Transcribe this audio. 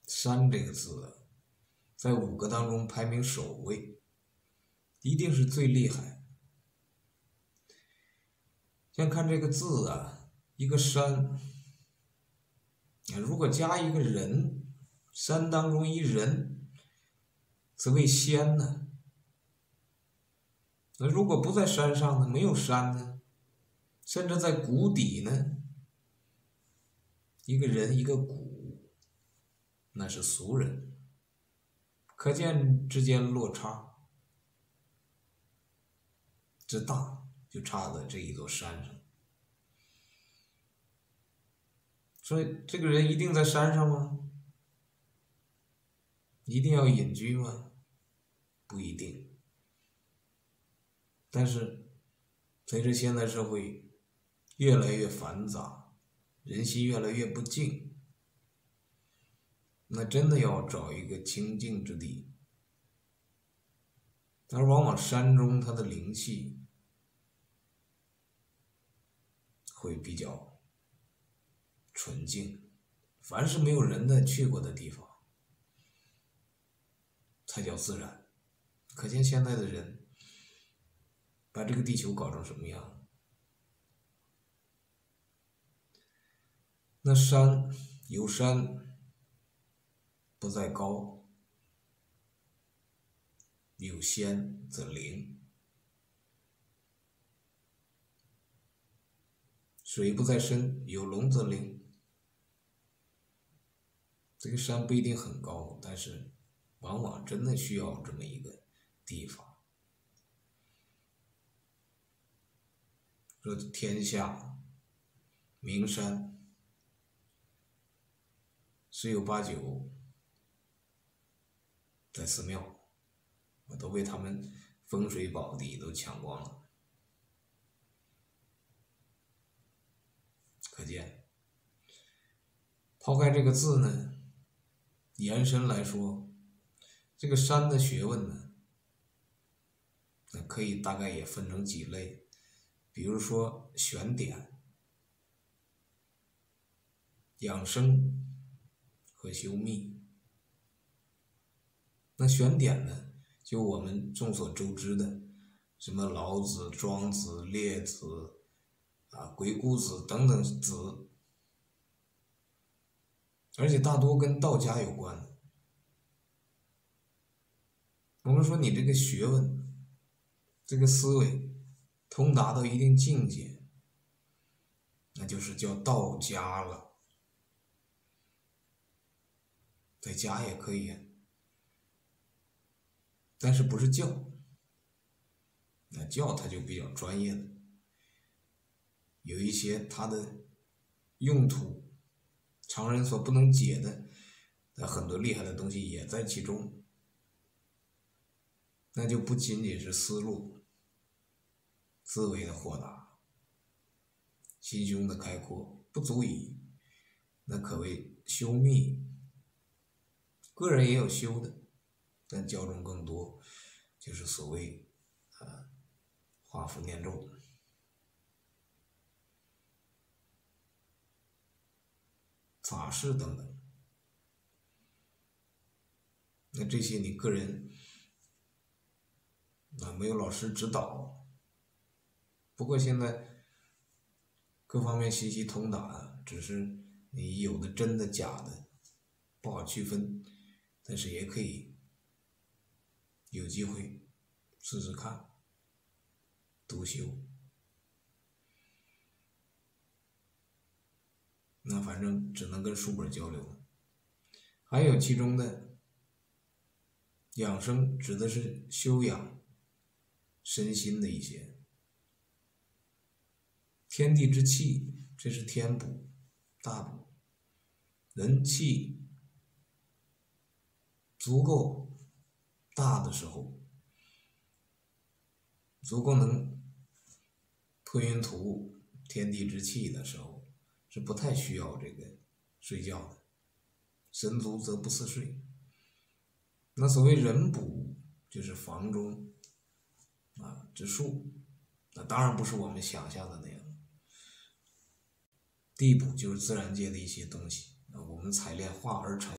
山这个字啊，在5个当中排名首位，一定是最厉害。先看这个字啊，一个山，如果加一个人，山当中一人，则为仙呢。那如果不在山上呢，没有山呢，甚至在谷底呢，一个人一个谷，那是俗人，可见之间落差之大，就差在这一座山上。所以这个人一定在山上吗？一定要隐居吗？不一定。但是随着现代社会越来越繁杂，人心越来越不静，那真的要找一个清静之地。而往往山中它的灵气会比较纯净，凡是没有人的去过的地方才叫自然。可见现在的人把这个地球搞成什么样。那山有山不在高，有仙则灵；水不在深，有龙则灵。这个山不一定很高，但是往往真的需要这么一个地方。说天下名山，十有八九在寺庙，我都被他们风水宝地都抢光了。可见，抛开这个字呢，延伸来说，这个山的学问呢，那可以大概也分成几类，比如说选点、养生和修密。那选点呢，就我们众所周知的，什么老子、庄子、列子鬼谷子等等子，而且大多跟道家有关。我们说你这个学问，这个思维通达到一定境界，那就是叫道家了。在家也可以，但是不是教，那教它就比较专业了，有一些它的用途常人所不能解的很多厉害的东西也在其中，那就不仅仅是思路思维的豁达，心胸的开阔不足以，那可谓修密。个人也有修的，但教中更多就是所谓画符念咒。法事等等，那这些你个人没有老师指导，不过现在各方面信息通达，只是你有的真的假的不好区分，但是也可以有机会试试看读修。那反正只能跟书本交流了。还有其中的养生指的是修养身心的一些天地之气，这是天补大补，人气足够大的时候，足够能吞云吐雾天地之气的时候，是不太需要这个睡觉的，神足则不似睡。那所谓人补，就是房中之术，那当然不是我们想象的那样。地补就是自然界的一些东西，我们采炼化而成。